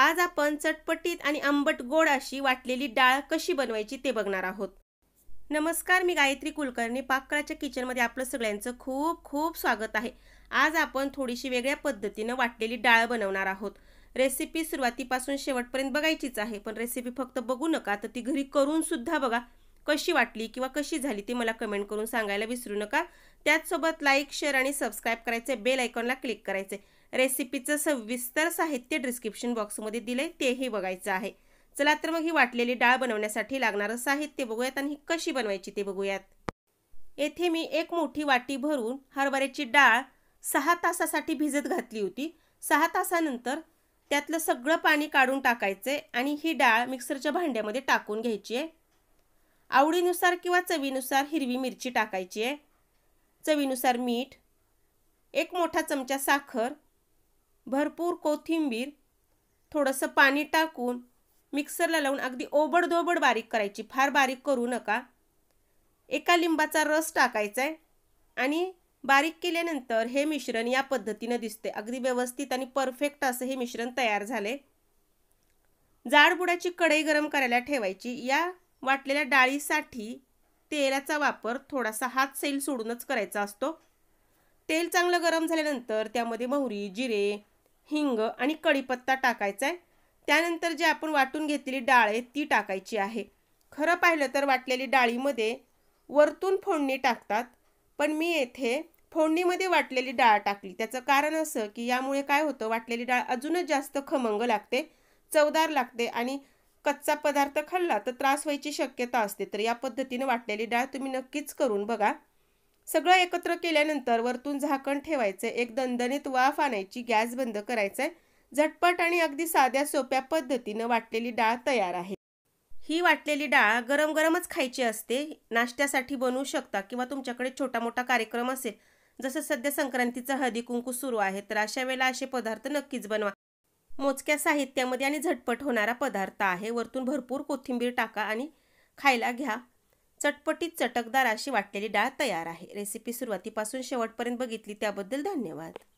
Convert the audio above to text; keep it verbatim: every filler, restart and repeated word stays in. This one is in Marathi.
आज आपण चटपटीत आणि आंबट गोड अशी वाटलेली डाळ कशी बनवायची ते बघणार आहोत। नमस्कार, मी गायत्री कुलकर्णी पाककलाच्या किचनमध्ये आपलं सगळ्यांचं खूप खूप स्वागत आहे। आज आपण थोडीशी वेगळ्या पद्धतीने वाटलेली डाळ बनवणार आहोत। रेसिपी सुरुवातीपासून शेवटपर्यंत बघायचीच आहे, पण रेसिपी फक्त बघू नका, तर ती घरी करून सुद्धा बघा। कशी वाटली किंवा कशी झाली ते मला कमेंट करून सांगायला विसरू नका। त्याचसोबत लाईक, शेअर आणि सबस्क्राइब करायचे, बेल आयकॉनला क्लिक करायचे। रेसिपीचं सविस्तर साहित्य डिस्क्रिप्शन बॉक्समध्ये दिले, तेही बघायचं आहे। चला तर मग ही वाटलेली डाळ बनवण्यासाठी लागणारं साहित्य बघूयात आणि कशी बनवायची ते बघूयात। येथे मी एक मोठी वाटी भरून हरभऱ्याची डाळ सहा तासासाठी भिजत घातली होती। सहा तासानंतर त्यातलं सगळं पाणी काढून टाकायचे आणि ही डाळ मिक्सरच्या भांड्यामध्ये टाकून घ्यायची आहे। आवडीनुसार किंवा चवीनुसार हिरवी मिरची टाकायची आहे, चवीनुसार मीठ, एक मोठा चमचा साखर, भरपूर कोथिंबीर, थोडंसं पाणी टाकून मिक्सरला लावून अगदी ओबडधोबड बारीक करायची, फार बारीक करू नका। एका लिंबाचा रस टाकायचा आहे आणि बारीक केल्यानंतर हे मिश्रण या पद्धतीने दिसते। अगदी व्यवस्थित आणि परफेक्ट असं हे मिश्रण तयार झाले। जाडबुडाची कढई गरम करायला ठेवायची। या वाटलेल्या डाळीसाठी तेलाचा वापर थोडासा हात सैल सोडूनच करायचा असतो। तेल चांगलं गरम झाल्यानंतर त्यामध्ये मोहरी, जिरे, हिंग आणि कढीपत्ता टाकायचा आहे। त्यानंतर जे आपण वाटून घेतलेली डाळ आहे ती टाकायची आहे। खरं पाहिलं तर वाटलेली डाळीमध्ये वरतून फोडणी टाकतात, पण मी येथे फोडणीमध्ये वाटलेली डाळ टाकली। त्याचं कारण असं की यामुळे काय होतं, वाटलेली डाळ अजूनच जास्त खमंग लागते, चवदार लागते आणि कच्चा पदार्थ खाल्ला तर त्रास व्हायची शक्यता असते। तर या पद्धतीने वाटलेली डाळ तुम्ही नक्कीच करून बघा। सगळं एकत्र केल्यानंतर वरतून झाकण ठेवायचं, एक दणदणीत वाफ आणायची, गॅस बंद करायचा। झटपट आणि अगदी साध्या सोप्या पद्धतीने वाटलेली डाळ तयार आहे। ही वाटलेली डाळ गरम गरमच खायची असते। नाश्त्यासाठी बनवू शकता किंवा तुमच्याकडे छोटा मोठा कार्यक्रम असेल, जसं सध्या संक्रांतीचा हळदी कुंकू सुरू आहे, तर अशा वेळेला असे पदार्थ नक्कीच बनवा। मोजक्या साहित्यामध्ये आणि झटपट होणारा पदार्थ आहे। वरतून भरपूर कोथिंबीर टाका आणि खायला घ्या। चटपटीत चटकदार अशी वाटलेली डाळ तयार आहे। रेसिपी सुरुवातीपासून शेवटपर्यंत बघितली त्याबद्दल धन्यवाद।